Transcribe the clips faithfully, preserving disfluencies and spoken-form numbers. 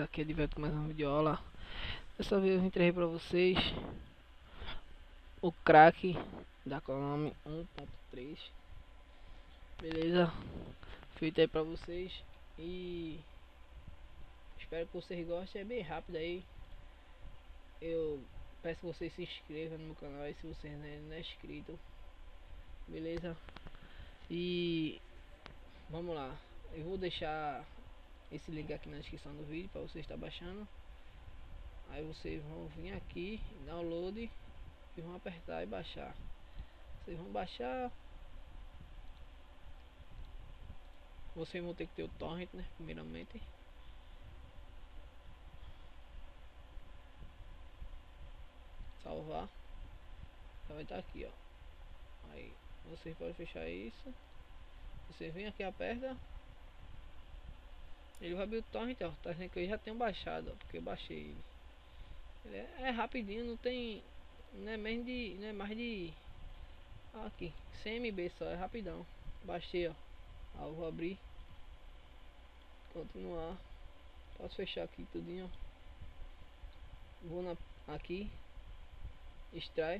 beleza? Aqui é Diveto com mais uma videoaula. Dessa vez eu entreguei pra vocês o crack da Konami um ponto três, beleza? Feito aí pra vocês e espero que vocês gostem. É bem rápido aí. Eu peço que vocês se inscrevam no meu canal aí se vocês não é inscrito, beleza? E vamos lá, eu vou deixar esse link aqui na descrição do vídeo para você estar baixando. Aí vocês vão vir aqui, download, e vão apertar e baixar. Vocês vão baixar. Vocês vão ter que ter o torrent, né? Primeiramente. Salvar. Já vai estar aqui, ó. Aí vocês podem fechar isso. Você vem aqui, aperta. Ele vai abrir o torrent, ó. Tá vendo que eu já tenho baixado, ó, porque eu baixei ele. Ele é, é rapidinho, não tem. Não é mais de. Não é mais de. Aqui, cem megabytes só, é rapidão. Baixei, ó. Aí eu vou abrir. Continuar. Posso fechar aqui tudinho, ó. Vou na, aqui. Extrai.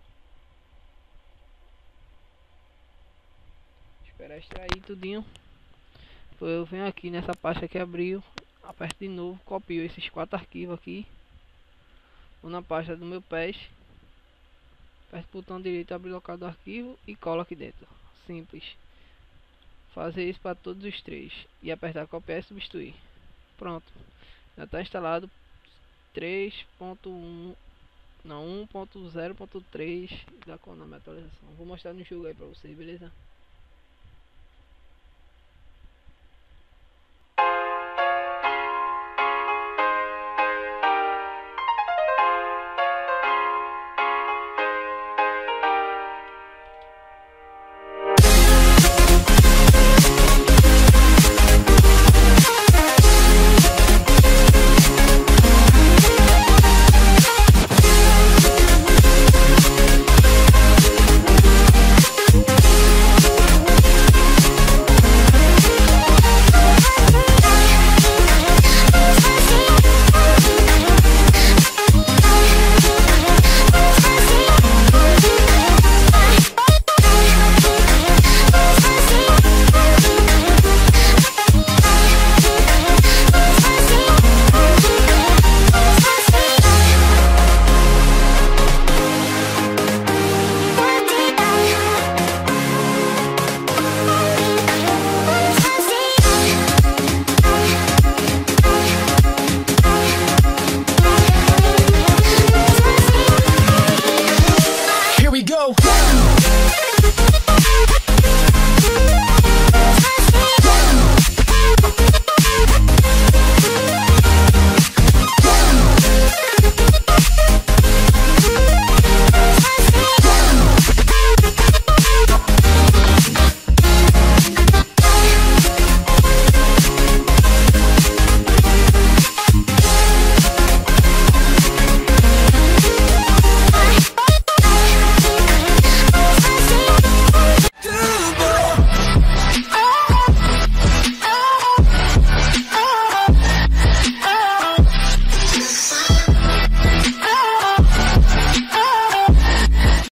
Esperar extrair tudinho. Eu venho aqui nessa pasta que abriu. Aperto de novo. Copio esses quatro arquivos aqui. Vou na pasta do meu pés. Aperto o botão direito, abrir o local do arquivo e colo aqui dentro. Simples. Fazer isso para todos os três. E apertar copiar e substituir. Pronto. Já está instalado três ponto um. Não, um ponto zero ponto três da Konami atualização. Vou mostrar no jogo aí pra vocês, beleza?